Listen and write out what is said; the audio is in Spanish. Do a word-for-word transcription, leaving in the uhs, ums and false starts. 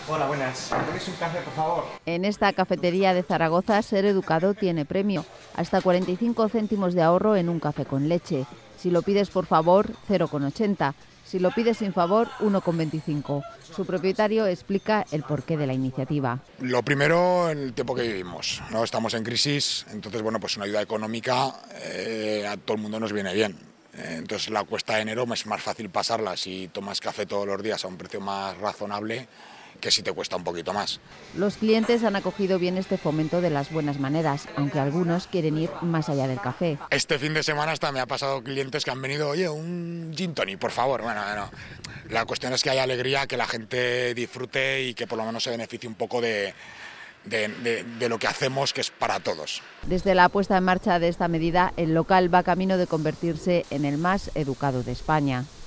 Hola, buenas. ¿Tenéis un café, por favor? En esta cafetería de Zaragoza, ser educado tiene premio. Hasta cuarenta y cinco céntimos de ahorro en un café con leche. Si lo pides por favor, cero coma ochenta. Si lo pides sin favor, uno coma veinticinco. Su propietario explica el porqué de la iniciativa. Lo primero, en el tiempo que vivimos, ¿no? Estamos en crisis, entonces bueno, pues una ayuda económica eh, a todo el mundo nos viene bien. Eh, entonces la cuesta de enero es más fácil pasarla si tomas café todos los días a un precio más razonable que si te cuesta un poquito más. Los clientes han acogido bien este fomento de las buenas maneras, aunque algunos quieren ir más allá del café. Este fin de semana hasta me ha pasado clientes que han venido, oye, un gin tonic, por favor. Bueno, bueno, la cuestión es que haya alegría, que la gente disfrute y que por lo menos se beneficie un poco de, de, de, de lo que hacemos, que es para todos. Desde la puesta en marcha de esta medida, el local va camino de convertirse en el más educado de España.